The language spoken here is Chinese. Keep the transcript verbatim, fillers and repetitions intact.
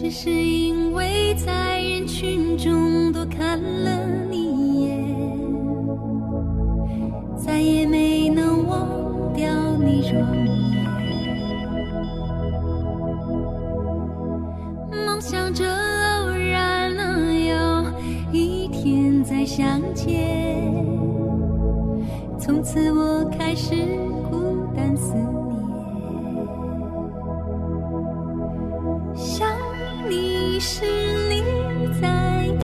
只是因为在人群中多看了你一眼，再也没能忘掉你容颜。梦想着偶然能有一天再相见，从此我开始孤单思念。想你时